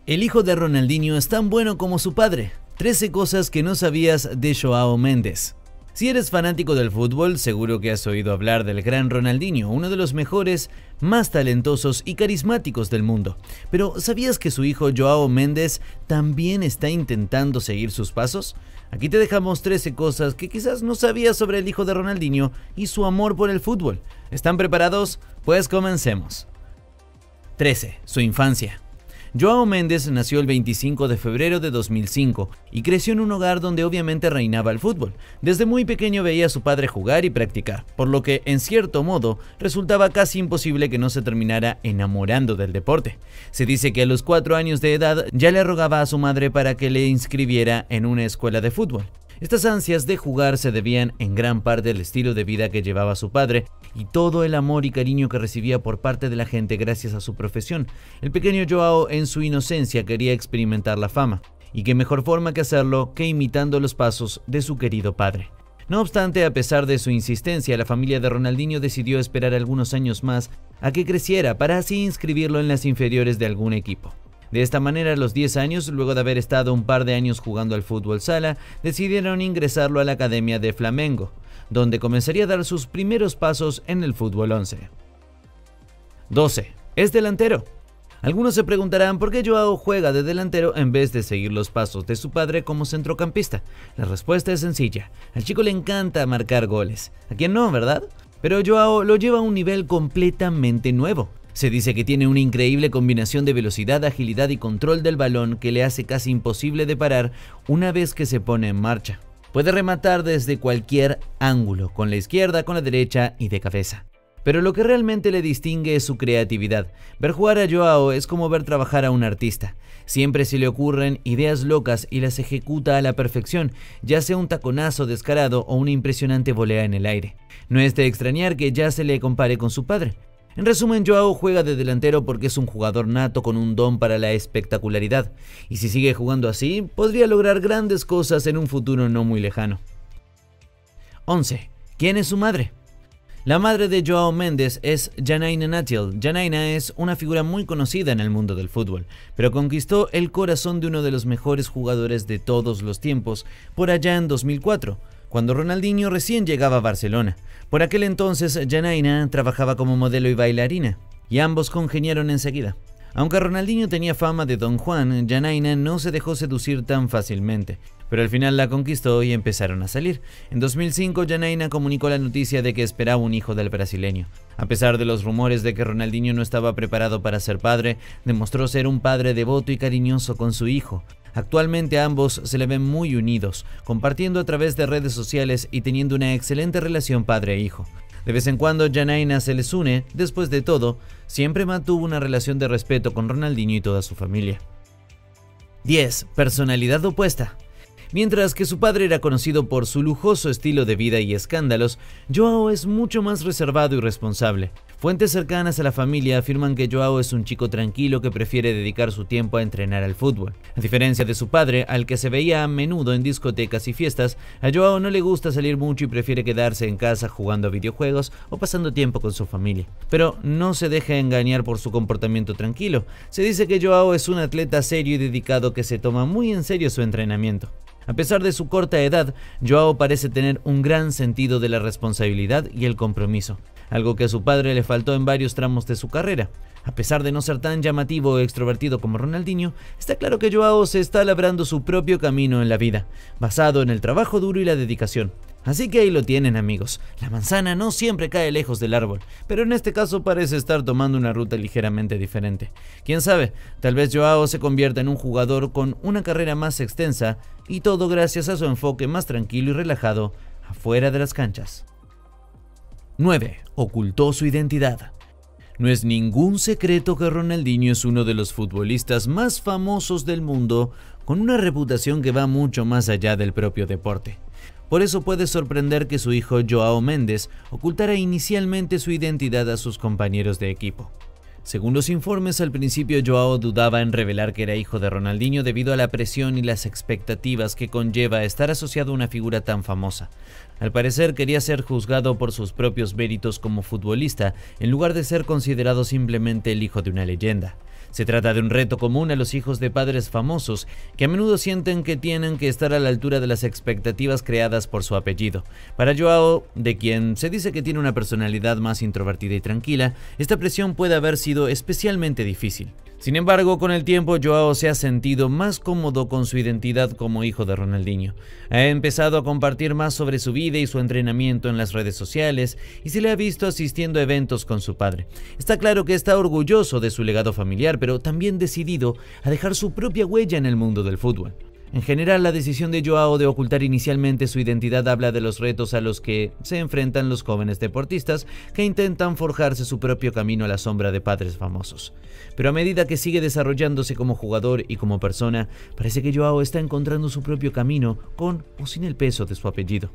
El hijo de Ronaldinho es tan bueno como su padre. 13 cosas que no sabías de Joao Mendes. Si eres fanático del fútbol, seguro que has oído hablar del gran Ronaldinho, uno de los mejores, más talentosos y carismáticos del mundo. Pero ¿sabías que su hijo Joao Mendes también está intentando seguir sus pasos? Aquí te dejamos 13 cosas que quizás no sabías sobre el hijo de Ronaldinho y su amor por el fútbol. ¿Están preparados? Pues comencemos. 13. Su infancia. Joao Mendes nació el 25 de febrero de 2005 y creció en un hogar donde obviamente reinaba el fútbol. Desde muy pequeño veía a su padre jugar y practicar, por lo que en cierto modo resultaba casi imposible que no se terminara enamorando del deporte. Se dice que a los 4 años de edad ya le rogaba a su madre para que le inscribiera en una escuela de fútbol. Estas ansias de jugar se debían en gran parte al estilo de vida que llevaba su padre y todo el amor y cariño que recibía por parte de la gente gracias a su profesión. El pequeño Joao en su inocencia quería experimentar la fama, y qué mejor forma que hacerlo que imitando los pasos de su querido padre. No obstante, a pesar de su insistencia, la familia de Ronaldinho decidió esperar algunos años más a que creciera para así inscribirlo en las inferiores de algún equipo. De esta manera, a los 10 años, luego de haber estado un par de años jugando al fútbol sala, decidieron ingresarlo a la Academia de Flamengo, donde comenzaría a dar sus primeros pasos en el fútbol 11. 12. Es delantero. Algunos se preguntarán por qué Joao juega de delantero en vez de seguir los pasos de su padre como centrocampista. La respuesta es sencilla: al chico le encanta marcar goles. ¿A quién no, verdad? Pero Joao lo lleva a un nivel completamente nuevo. Se dice que tiene una increíble combinación de velocidad, agilidad y control del balón que le hace casi imposible de parar una vez que se pone en marcha. Puede rematar desde cualquier ángulo, con la izquierda, con la derecha y de cabeza. Pero lo que realmente le distingue es su creatividad. Ver jugar a Joao es como ver trabajar a un artista. Siempre se le ocurren ideas locas y las ejecuta a la perfección, ya sea un taconazo descarado o una impresionante volea en el aire. No es de extrañar que ya se le compare con su padre. En resumen, Joao juega de delantero porque es un jugador nato con un don para la espectacularidad, y si sigue jugando así, podría lograr grandes cosas en un futuro no muy lejano. 11. ¿Quién es su madre? La madre de Joao Mendes es Janaína Natil. Janaína es una figura muy conocida en el mundo del fútbol, pero conquistó el corazón de uno de los mejores jugadores de todos los tiempos por allá en 2004. Cuando Ronaldinho recién llegaba a Barcelona. Por aquel entonces, Janaína trabajaba como modelo y bailarina, y ambos congeniaron enseguida. Aunque Ronaldinho tenía fama de Don Juan, Janaína no se dejó seducir tan fácilmente, pero al final la conquistó y empezaron a salir. En 2005, Janaína comunicó la noticia de que esperaba un hijo del brasileño. A pesar de los rumores de que Ronaldinho no estaba preparado para ser padre, demostró ser un padre devoto y cariñoso con su hijo. Actualmente ambos se le ven muy unidos, compartiendo a través de redes sociales y teniendo una excelente relación padre e hijo. De vez en cuando Janaína se les une. Después de todo, siempre mantuvo una relación de respeto con Ronaldinho y toda su familia. 10. Personalidad opuesta. Mientras que su padre era conocido por su lujoso estilo de vida y escándalos, Joao es mucho más reservado y responsable. Fuentes cercanas a la familia afirman que Joao es un chico tranquilo que prefiere dedicar su tiempo a entrenar al fútbol. A diferencia de su padre, al que se veía a menudo en discotecas y fiestas, a Joao no le gusta salir mucho y prefiere quedarse en casa jugando a videojuegos o pasando tiempo con su familia. Pero no se deja engañar por su comportamiento tranquilo. Se dice que Joao es un atleta serio y dedicado que se toma muy en serio su entrenamiento. A pesar de su corta edad, Joao parece tener un gran sentido de la responsabilidad y el compromiso, algo que a su padre le faltó en varios tramos de su carrera. A pesar de no ser tan llamativo o extrovertido como Ronaldinho, está claro que Joao se está labrando su propio camino en la vida, basado en el trabajo duro y la dedicación. Así que ahí lo tienen, amigos. La manzana no siempre cae lejos del árbol, pero en este caso parece estar tomando una ruta ligeramente diferente. Quién sabe, tal vez Joao se convierta en un jugador con una carrera más extensa, y todo gracias a su enfoque más tranquilo y relajado afuera de las canchas. 9. Ocultó su identidad. No es ningún secreto que Ronaldinho es uno de los futbolistas más famosos del mundo, con una reputación que va mucho más allá del propio deporte. Por eso puede sorprender que su hijo Joao Mendes ocultara inicialmente su identidad a sus compañeros de equipo. Según los informes, al principio Joao dudaba en revelar que era hijo de Ronaldinho debido a la presión y las expectativas que conlleva estar asociado a una figura tan famosa. Al parecer quería ser juzgado por sus propios méritos como futbolista, en lugar de ser considerado simplemente el hijo de una leyenda. Se trata de un reto común a los hijos de padres famosos, que a menudo sienten que tienen que estar a la altura de las expectativas creadas por su apellido. Para Joao, de quien se dice que tiene una personalidad más introvertida y tranquila, esta presión puede haber sido especialmente difícil. Sin embargo, con el tiempo, Joao se ha sentido más cómodo con su identidad como hijo de Ronaldinho. Ha empezado a compartir más sobre su vida y su entrenamiento en las redes sociales y se le ha visto asistiendo a eventos con su padre. Está claro que está orgulloso de su legado familiar, pero también decidido a dejar su propia huella en el mundo del fútbol. En general, la decisión de Joao de ocultar inicialmente su identidad habla de los retos a los que se enfrentan los jóvenes deportistas que intentan forjarse su propio camino a la sombra de padres famosos. Pero a medida que sigue desarrollándose como jugador y como persona, parece que Joao está encontrando su propio camino con o sin el peso de su apellido.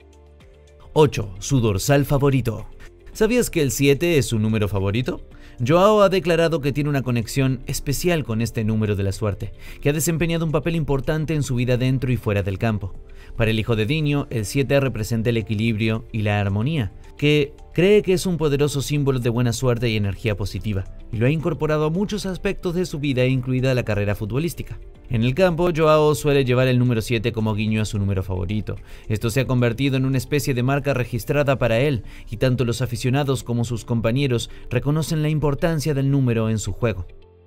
8. Su dorsal favorito. ¿Sabías que el 7 es su número favorito? Joao ha declarado que tiene una conexión especial con este número de la suerte, que ha desempeñado un papel importante en su vida dentro y fuera del campo. Para el hijo de Dinho, el 7 representa el equilibrio y la armonía, que cree que es un poderoso símbolo de buena suerte y energía positiva, y lo ha incorporado a muchos aspectos de su vida, incluida la carrera futbolística. En el campo, Joao suele llevar el número 7 como guiño a su número favorito. Esto se ha convertido en una especie de marca registrada para él, y tanto los aficionados como sus compañeros reconocen la importancia del número en su juego.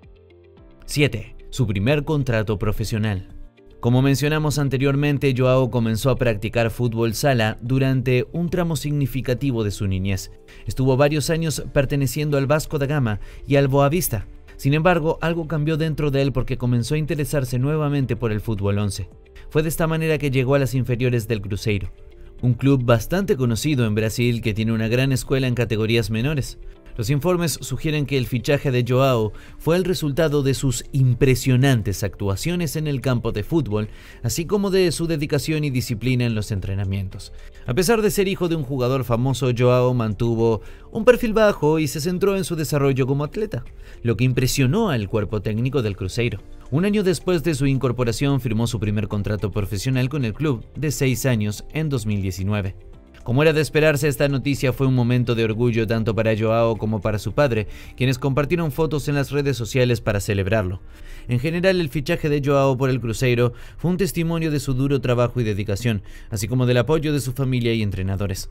7. Su primer contrato profesional. Como mencionamos anteriormente, Joao comenzó a practicar fútbol sala durante un tramo significativo de su niñez. Estuvo varios años perteneciendo al Vasco da Gama y al Boavista. Sin embargo, algo cambió dentro de él porque comenzó a interesarse nuevamente por el fútbol 11. Fue de esta manera que llegó a las inferiores del Cruzeiro, un club bastante conocido en Brasil que tiene una gran escuela en categorías menores. Los informes sugieren que el fichaje de Joao fue el resultado de sus impresionantes actuaciones en el campo de fútbol, así como de su dedicación y disciplina en los entrenamientos. A pesar de ser hijo de un jugador famoso, Joao mantuvo un perfil bajo y se centró en su desarrollo como atleta, lo que impresionó al cuerpo técnico del Cruzeiro. Un año después de su incorporación, firmó su primer contrato profesional con el club, de 6 años, en 2019. Como era de esperarse, esta noticia fue un momento de orgullo tanto para Joao como para su padre, quienes compartieron fotos en las redes sociales para celebrarlo. En general, el fichaje de Joao por el Cruzeiro fue un testimonio de su duro trabajo y dedicación, así como del apoyo de su familia y entrenadores.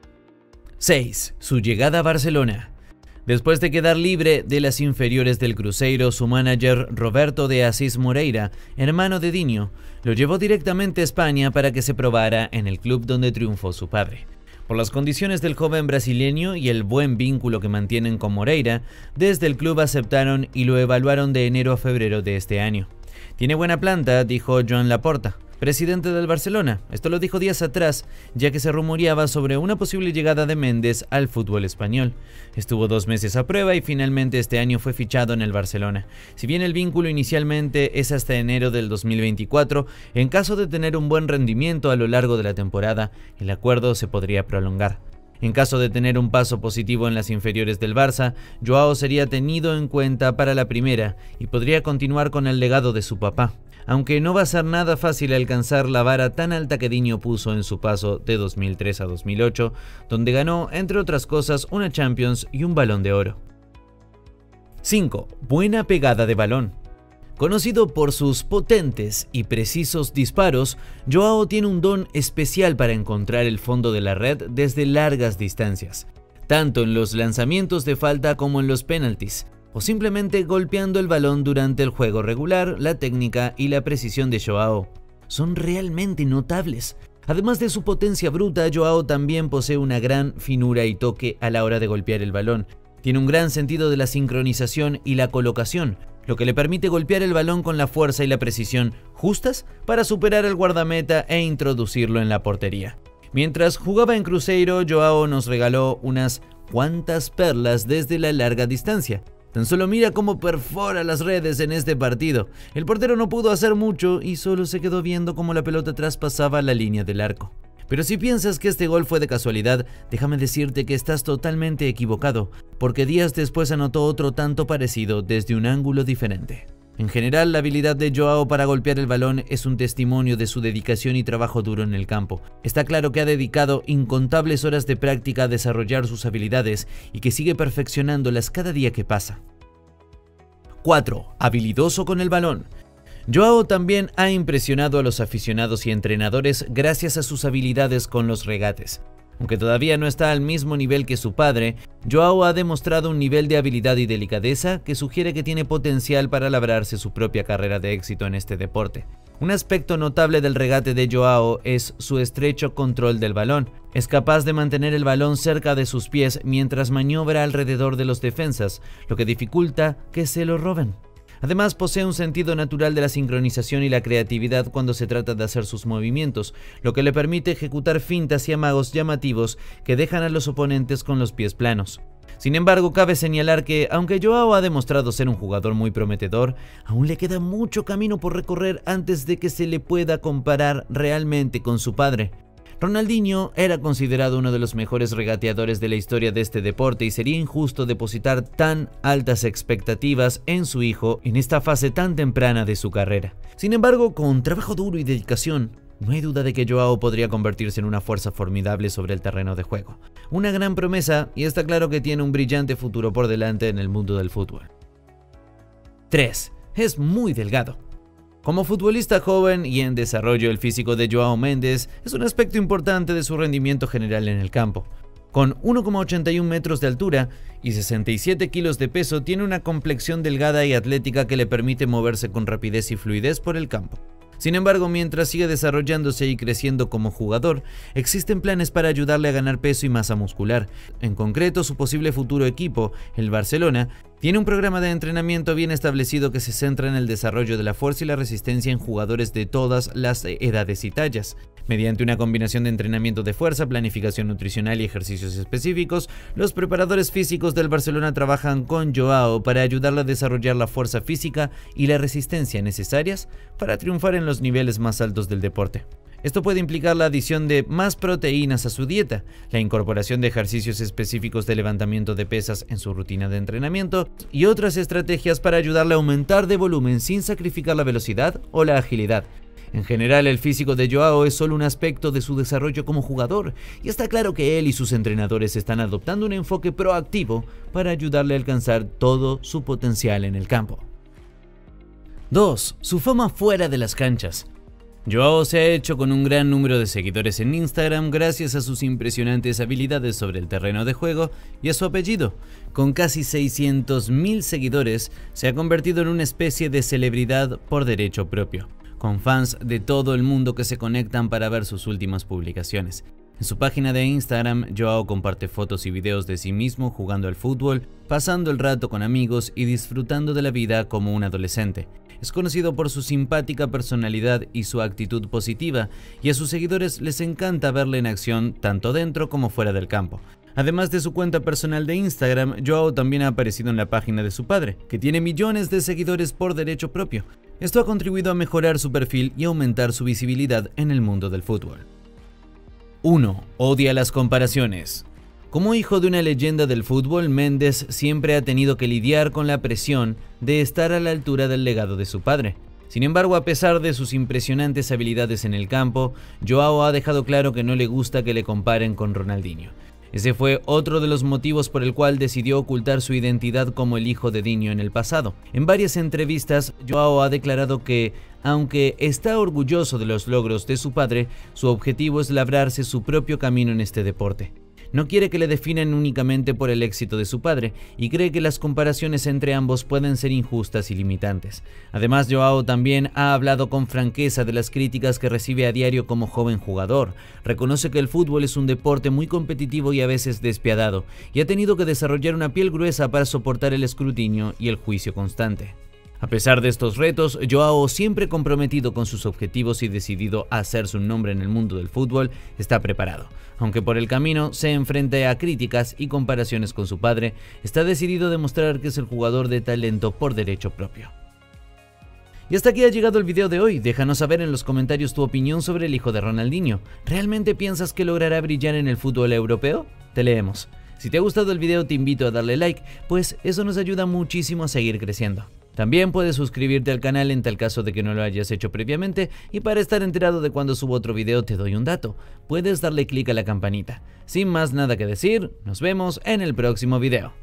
6. Su llegada a Barcelona. Después de quedar libre de las inferiores del Cruzeiro, su manager Roberto de Assis Moreira, hermano de Dinho, lo llevó directamente a España para que se probara en el club donde triunfó su padre. Por las condiciones del joven brasileño y el buen vínculo que mantienen con Moreira, desde el club aceptaron y lo evaluaron de enero a febrero de este año. Tiene buena planta, dijo Joan Laporta, presidente del Barcelona. Esto lo dijo días atrás, ya que se rumoreaba sobre una posible llegada de Méndez al fútbol español. Estuvo 2 meses a prueba y finalmente este año fue fichado en el Barcelona. Si bien el vínculo inicialmente es hasta enero del 2024, en caso de tener un buen rendimiento a lo largo de la temporada, el acuerdo se podría prolongar. En caso de tener un paso positivo en las inferiores del Barça, Joao sería tenido en cuenta para la primera y podría continuar con el legado de su papá. Aunque no va a ser nada fácil alcanzar la vara tan alta que Dinho puso en su paso de 2003 a 2008, donde ganó, entre otras cosas, una Champions y un Balón de Oro. 5. Buena pegada de balón. Conocido por sus potentes y precisos disparos, Joao tiene un don especial para encontrar el fondo de la red desde largas distancias, tanto en los lanzamientos de falta como en los penaltis, o simplemente golpeando el balón durante el juego regular. La técnica y la precisión de Joao son realmente notables. Además de su potencia bruta, Joao también posee una gran finura y toque a la hora de golpear el balón. Tiene un gran sentido de la sincronización y la colocación, lo que le permite golpear el balón con la fuerza y la precisión justas para superar al guardameta e introducirlo en la portería. Mientras jugaba en Cruzeiro, Joao nos regaló unas cuantas perlas desde la larga distancia. Tan solo mira cómo perfora las redes en este partido. El portero no pudo hacer mucho y solo se quedó viendo cómo la pelota traspasaba la línea del arco. Pero si piensas que este gol fue de casualidad, déjame decirte que estás totalmente equivocado, porque días después anotó otro tanto parecido desde un ángulo diferente. En general, la habilidad de Joao para golpear el balón es un testimonio de su dedicación y trabajo duro en el campo. Está claro que ha dedicado incontables horas de práctica a desarrollar sus habilidades y que sigue perfeccionándolas cada día que pasa. 4. Habilidoso con el balón. Joao también ha impresionado a los aficionados y entrenadores gracias a sus habilidades con los regates. Aunque todavía no está al mismo nivel que su padre, Joao ha demostrado un nivel de habilidad y delicadeza que sugiere que tiene potencial para labrarse su propia carrera de éxito en este deporte. Un aspecto notable del regate de Joao es su estrecho control del balón. Es capaz de mantener el balón cerca de sus pies mientras maniobra alrededor de los defensas, lo que dificulta que se lo roben. Además, posee un sentido natural de la sincronización y la creatividad cuando se trata de hacer sus movimientos, lo que le permite ejecutar fintas y amagos llamativos que dejan a los oponentes con los pies planos. Sin embargo, cabe señalar que, aunque Joao ha demostrado ser un jugador muy prometedor, aún le queda mucho camino por recorrer antes de que se le pueda comparar realmente con su padre. Ronaldinho era considerado uno de los mejores regateadores de la historia de este deporte y sería injusto depositar tan altas expectativas en su hijo en esta fase tan temprana de su carrera. Sin embargo, con trabajo duro y dedicación, no hay duda de que Joao podría convertirse en una fuerza formidable sobre el terreno de juego. Una gran promesa y está claro que tiene un brillante futuro por delante en el mundo del fútbol. 3. Es muy delgado. Como futbolista joven y en desarrollo, el físico de Joao Mendes es un aspecto importante de su rendimiento general en el campo. Con 1,81 metros de altura y 67 kilos de peso, tiene una complexión delgada y atlética que le permite moverse con rapidez y fluidez por el campo. Sin embargo, mientras sigue desarrollándose y creciendo como jugador, existen planes para ayudarle a ganar peso y masa muscular. En concreto, su posible futuro equipo, el Barcelona, tiene un programa de entrenamiento bien establecido que se centra en el desarrollo de la fuerza y la resistencia en jugadores de todas las edades y tallas. Mediante una combinación de entrenamiento de fuerza, planificación nutricional y ejercicios específicos, los preparadores físicos del Barcelona trabajan con Joao para ayudarle a desarrollar la fuerza física y la resistencia necesarias para triunfar en los niveles más altos del deporte. Esto puede implicar la adición de más proteínas a su dieta, la incorporación de ejercicios específicos de levantamiento de pesas en su rutina de entrenamiento y otras estrategias para ayudarle a aumentar de volumen sin sacrificar la velocidad o la agilidad. En general, el físico de Joao es solo un aspecto de su desarrollo como jugador, y está claro que él y sus entrenadores están adoptando un enfoque proactivo para ayudarle a alcanzar todo su potencial en el campo. 2. Su fama fuera de las canchas. Joao se ha hecho con un gran número de seguidores en Instagram gracias a sus impresionantes habilidades sobre el terreno de juego y a su apellido. Con casi 600.000 seguidores, se ha convertido en una especie de celebridad por derecho propio, con fans de todo el mundo que se conectan para ver sus últimas publicaciones. En su página de Instagram, Joao comparte fotos y videos de sí mismo jugando al fútbol, pasando el rato con amigos y disfrutando de la vida como un adolescente. Es conocido por su simpática personalidad y su actitud positiva, y a sus seguidores les encanta verle en acción tanto dentro como fuera del campo. Además de su cuenta personal de Instagram, Joao también ha aparecido en la página de su padre, que tiene millones de seguidores por derecho propio. Esto ha contribuido a mejorar su perfil y aumentar su visibilidad en el mundo del fútbol. 1. Odia las comparaciones. Como hijo de una leyenda del fútbol, Mendes siempre ha tenido que lidiar con la presión de estar a la altura del legado de su padre. Sin embargo, a pesar de sus impresionantes habilidades en el campo, Joao ha dejado claro que no le gusta que le comparen con Ronaldinho. Ese fue otro de los motivos por el cual decidió ocultar su identidad como el hijo de Dinho en el pasado. En varias entrevistas, Joao ha declarado que, aunque está orgulloso de los logros de su padre, su objetivo es labrarse su propio camino en este deporte. No quiere que le definan únicamente por el éxito de su padre y cree que las comparaciones entre ambos pueden ser injustas y limitantes. Además, Joao también ha hablado con franqueza de las críticas que recibe a diario como joven jugador. Reconoce que el fútbol es un deporte muy competitivo y a veces despiadado, y ha tenido que desarrollar una piel gruesa para soportar el escrutinio y el juicio constante. A pesar de estos retos, Joao, siempre comprometido con sus objetivos y decidido a hacerse un nombre en el mundo del fútbol, está preparado. Aunque por el camino se enfrenta a críticas y comparaciones con su padre, está decidido a demostrar que es el jugador de talento por derecho propio. Y hasta aquí ha llegado el video de hoy. Déjanos saber en los comentarios tu opinión sobre el hijo de Ronaldinho. ¿Realmente piensas que logrará brillar en el fútbol europeo? Te leemos. Si te ha gustado el video, te invito a darle like, pues eso nos ayuda muchísimo a seguir creciendo. También puedes suscribirte al canal en tal caso de que no lo hayas hecho previamente, y para estar enterado de cuando subo otro video te doy un dato: puedes darle clic a la campanita. Sin más nada que decir, nos vemos en el próximo video.